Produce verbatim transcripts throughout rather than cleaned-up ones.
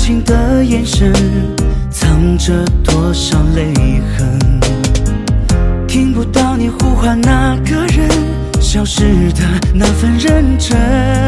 情的眼神，藏着多少泪痕。听不到你呼唤那个人，消失的那份认真。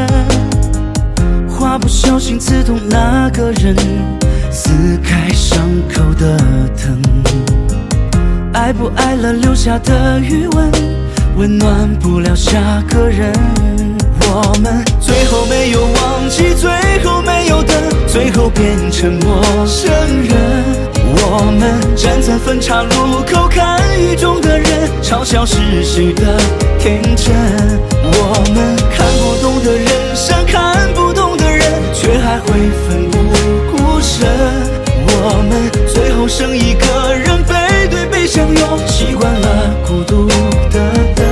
话不小心刺痛那个人，撕开伤口的疼。爱不爱了留下的余温，温暖不了下个人。我们最后没有忘记，最后没有等，最后变成陌生人。我们站在分岔路口，看雨中的人，嘲笑是谁的天真。我们看不懂的人生，看不懂的人，却还会奋不顾身。我们最后剩一个人，背对背相拥，习惯了孤独的等。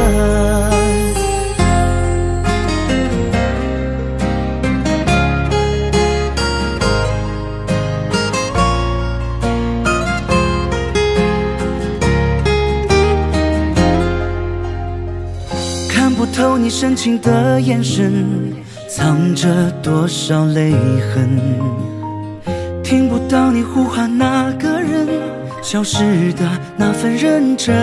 看不透你深情的眼神，藏着多少泪痕。听不到你呼唤那个人，消失的那份认真。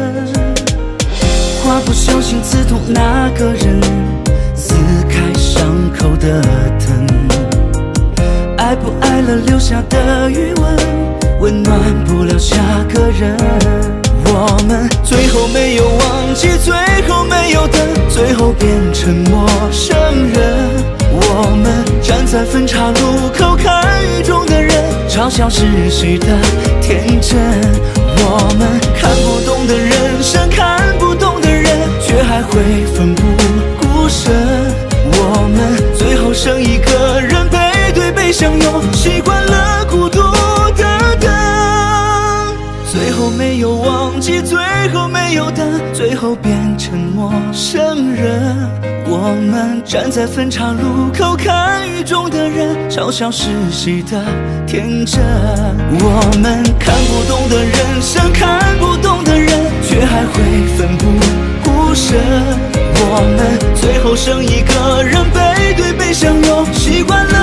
话不小心刺痛那个人，撕开伤口的疼。爱不爱了留下的余温，温暖不了下个人。我们最后没有忘记，最后没有等，最后变成陌生人。我们站在分岔路口，看雨中的人，嘲笑是谁的天真。我们看不懂的人生，看不懂的人，却还会奋不顾身。我们最后剩一个人，背对背相拥，习惯了孤独的等。最后没有忘记，最后没有等，最后变成陌生人。我们站在分岔路口，看雨中的人，嘲笑是谁的天真。我们看不懂的人生，看不懂的人，却还会奋不顾身。我们最后剩一个人，背对背相拥，习惯了